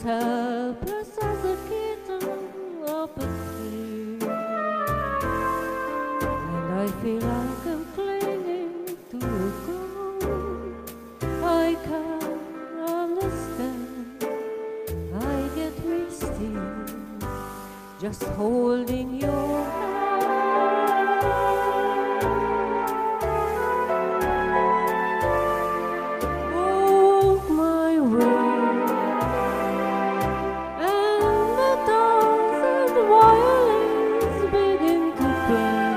helpless as a kitten up a tree, and I feel like I'm clinging to a ground. I can't understand, I get misty just holding your hand. Walk my way, and the thousand violins begin to play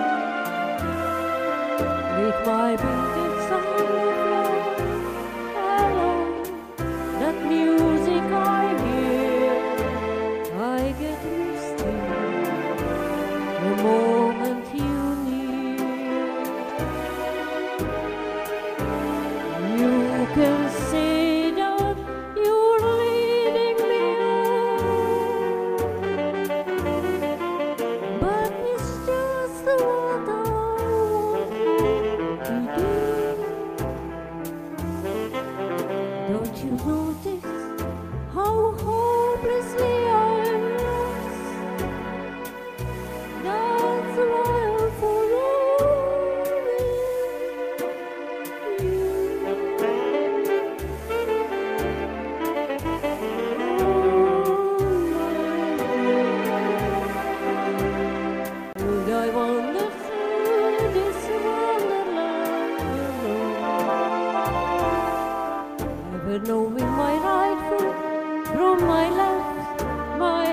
with my beating sound of love. Hello, that music I hear, I get misty the moment you near. You can say that you're leading me on, but it's just what I want you to do. Don't you notice how hopelessly I'm lost? That's why I'm following you. And I wander through this wonderland alone, never knowing my right foot from my left, my